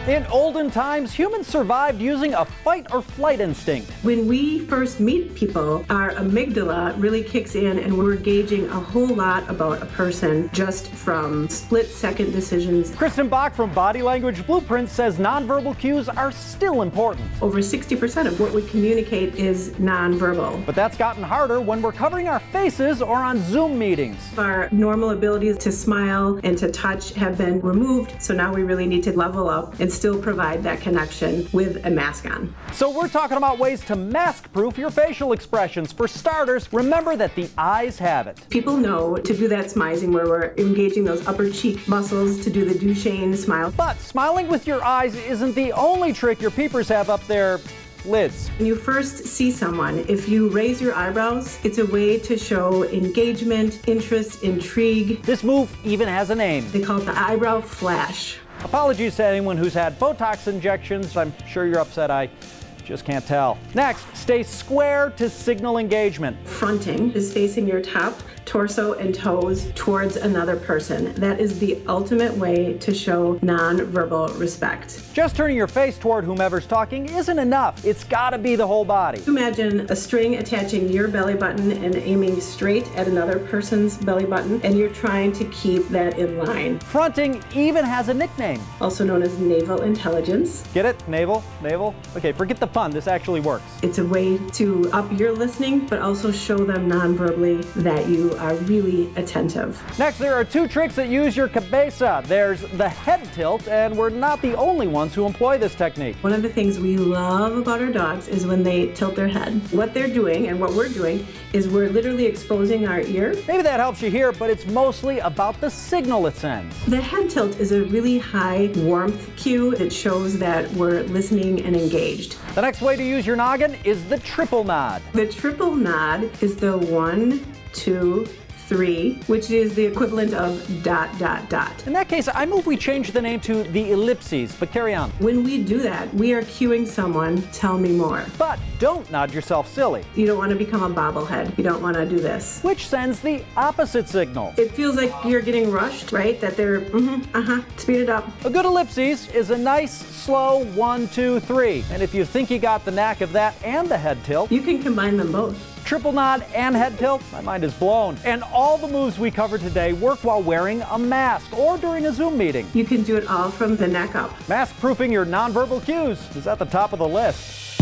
In olden times, humans survived using a fight or flight instinct. When we first meet people, our amygdala really kicks in and we're gauging a whole lot about a person just from split-second decisions. Kristen Bach from Body Language Blueprint says nonverbal cues are still important. Over 60% of what we communicate is nonverbal. But that's gotten harder when we're covering our faces or on Zoom meetings. Our normal abilities to smile and to touch have been removed, so now we really need to level up and still provide that connection with a mask on. So we're talking about ways to mask-proof your facial expressions. For starters, remember that the eyes have it. People know to do that smizing where we're engaging those upper cheek muscles to do the Duchenne smile. But smiling with your eyes isn't the only trick your peepers have up their lids. When you first see someone, if you raise your eyebrows, it's a way to show engagement, interest, intrigue. This move even has a name. They call it the eyebrow flash. Apologies to anyone who's had Botox injections. I'm sure you're upset. I just can't tell. Next, stay square to signal engagement. Fronting is facing your top, torso, and toes towards another person. That is the ultimate way to show non-verbal respect. Just turning your face toward whomever's talking isn't enough. It's gotta be the whole body. Imagine a string attaching your belly button and aiming straight at another person's belly button, and you're trying to keep that in line. Fronting even has a nickname. Also known as naval intelligence. Get it? Naval? Naval? Okay, forget the pun. This actually works. It's a way to up your listening, but also show them non-verbally that you are really attentive. Next, there are two tricks that use your cabeza. There's the head tilt, and we're not the only ones who employ this technique. One of the things we love about our dogs is when they tilt their head. What they're doing and what we're doing is we're literally exposing our ear. Maybe that helps you hear, but it's mostly about the signal it sends. The head tilt is a really high warmth cue that shows that we're listening and engaged. The next way to use your noggin is the triple nod. The triple nod is the 1, 2, 3, which is the equivalent of ... In that case, I move we change the name to the ellipses, but carry on. When we do that, we are cueing someone, tell me more. But don't nod yourself silly. You don't want to become a bobblehead. You don't want to do this. Which sends the opposite signal. It feels like you're getting rushed, right? That they're, speed it up. A good ellipses is a nice, slow 1, 2, 3. And if you think you got the knack of that and the head tilt, you can combine them both. Triple nod and head tilt, my mind is blown. And all the moves we covered today work while wearing a mask or during a Zoom meeting. You can do it all from the neck up. Mask proofing your nonverbal cues is at the top of the list.